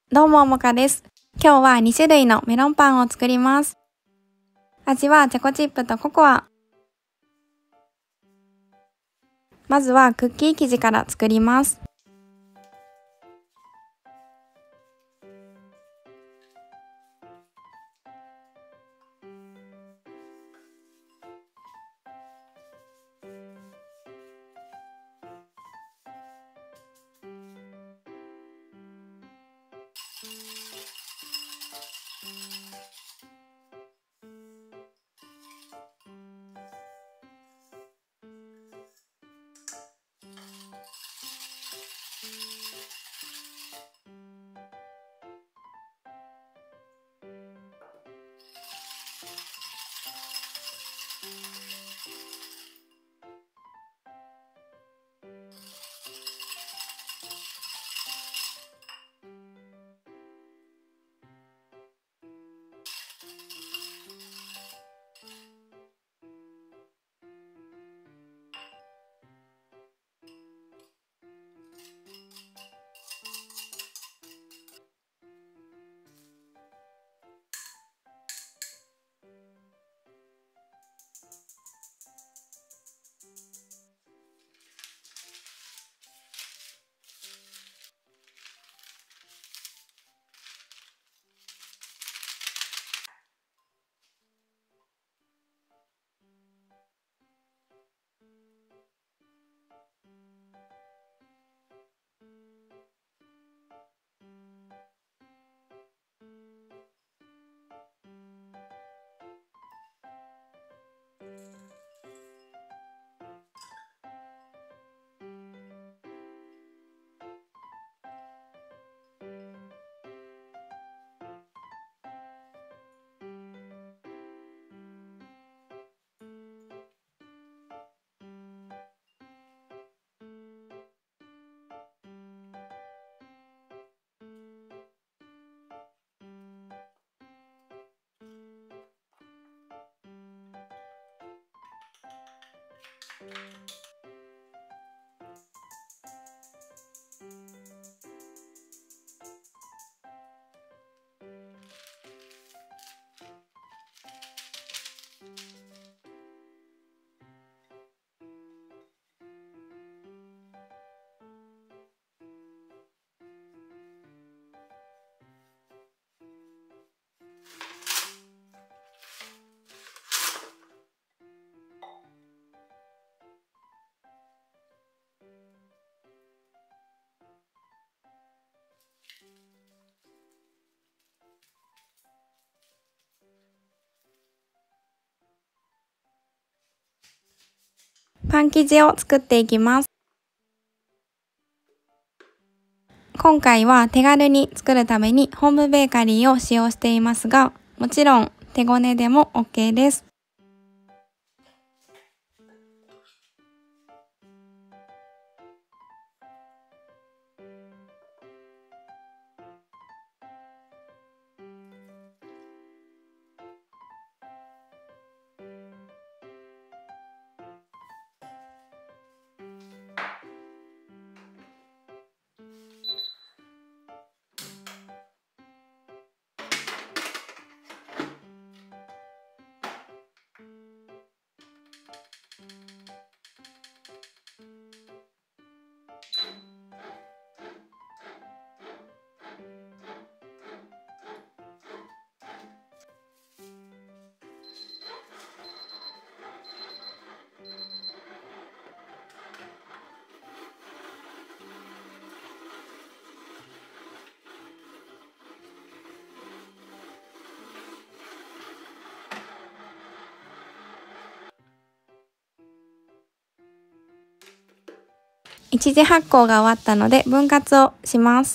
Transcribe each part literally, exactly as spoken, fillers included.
どうももかです。今日はに種類のメロンパンを作ります。味はチョコチップとココア。まずはクッキー生地から作ります。パン生地を作っていきます。今回は手軽に作るためにホームベーカリーを使用していますが、もちろん手ごねでも OK です。一次発酵が終わったので分割をします。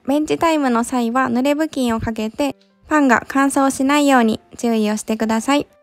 ベンチタイムの際は濡れ布巾をかけてパンが乾燥しないように注意をしてください。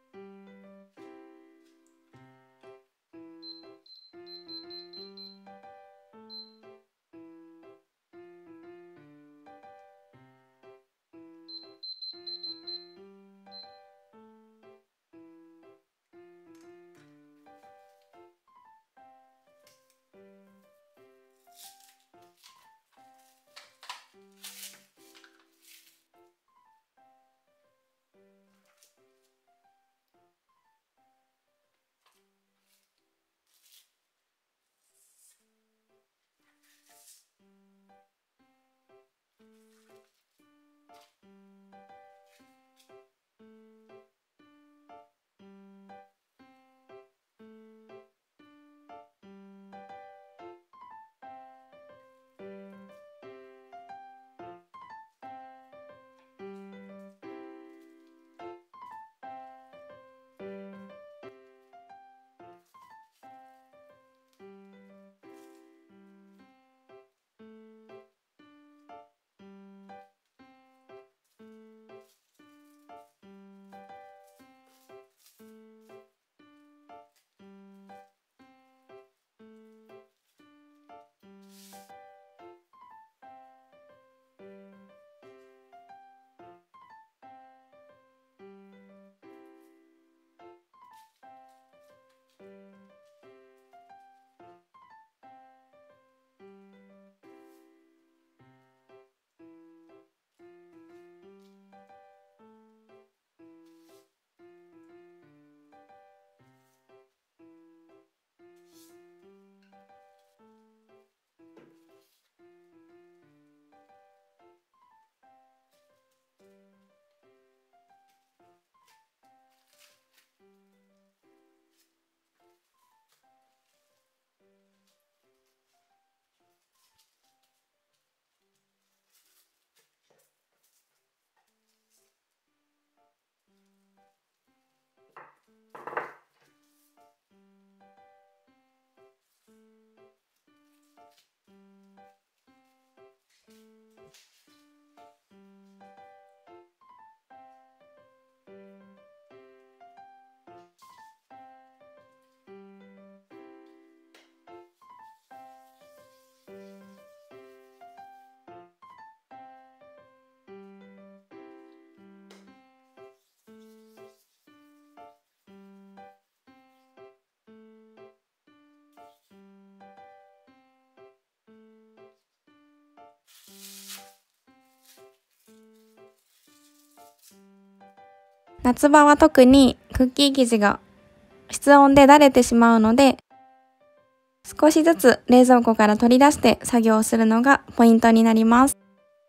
夏場は特にクッキー生地が室温でだれてしまうので、少しずつ冷蔵庫から取り出して作業をするのがポイントになります。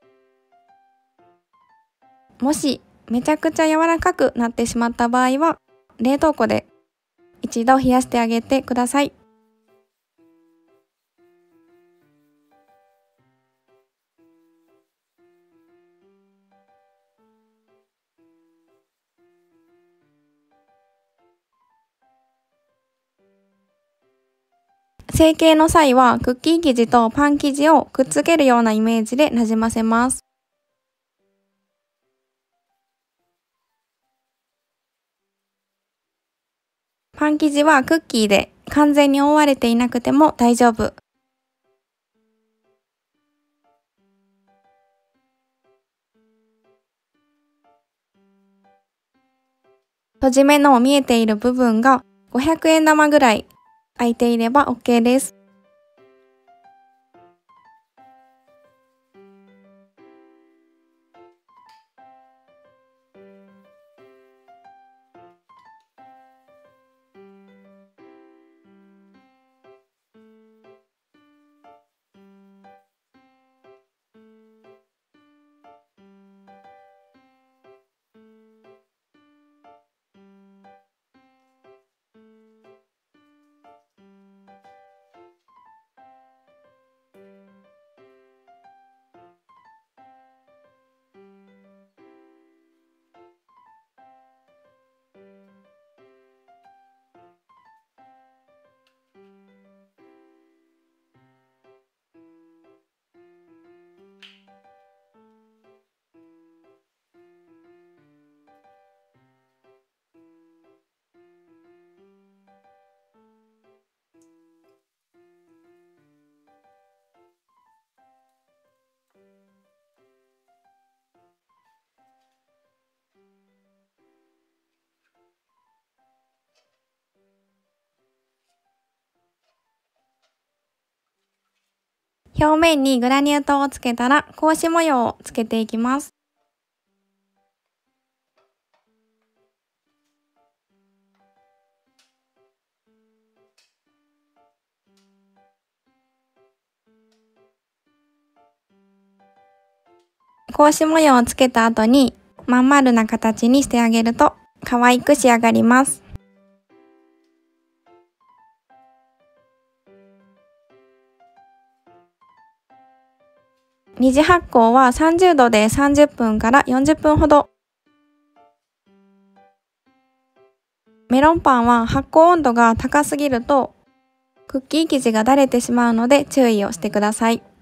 もしめちゃくちゃ柔らかくなってしまった場合は、冷凍庫で一度冷やしてあげてください。成形の際はクッキー生地とパン生地をくっつけるようなイメージでなじませます。パン生地はクッキーで完全に覆われていなくても大丈夫。閉じ目の見えている部分がごひゃくえん玉ぐらい空いていれば OK です。 表面にグラニュー糖をつけたら格子模様をつけていきます。格子模様をつけた後にまん丸な形にしてあげると可愛く仕上がります。二次発酵はさんじゅうどでさんじゅっぷんからよんじゅっぷんほど。メロンパンは発酵温度が高すぎるとクッキー生地がだれてしまうので注意をしてください。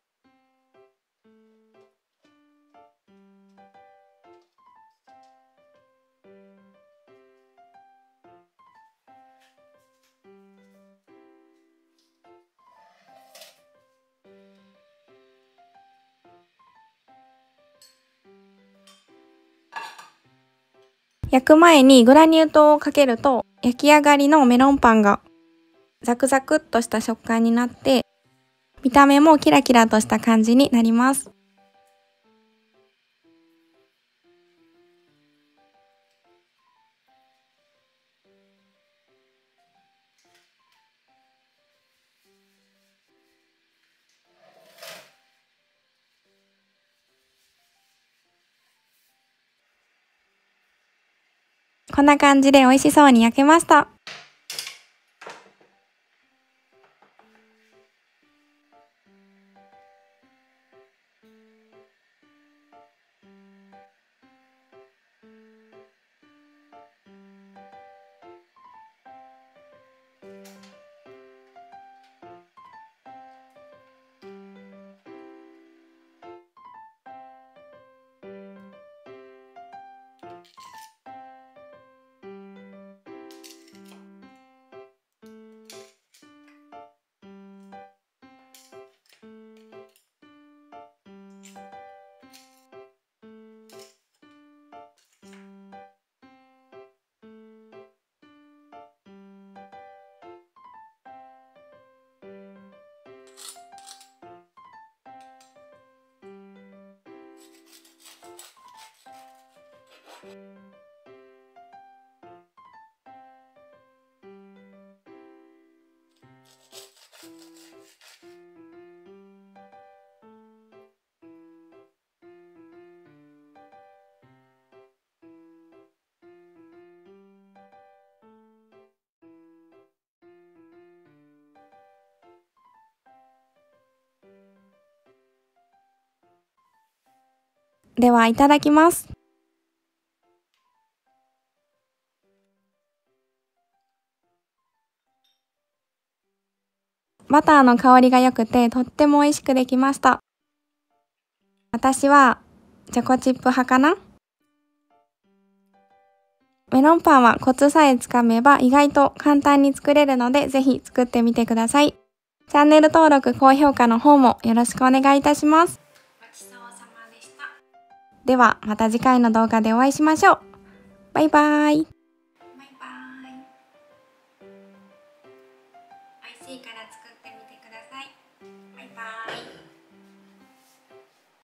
焼く前にグラニュー糖をかけると焼き上がりのメロンパンがザクザクっとした食感になって見た目もキラキラとした感じになります。こんな感じで美味しそうに焼けました。ではいただきます。バターの香りが良くてとっても美味しくできました。私はチョコチップ派かな。メロンパンはコツさえつかめば意外と簡単に作れるのでぜひ作ってみてください。チャンネル登録、高評価の方もよろしくお願いいたします。ごちそうさまでした。ではまた次回の動画でお会いしましょう。バイバイ。バイバイ。美味しいから作ってみてください。バイバイ。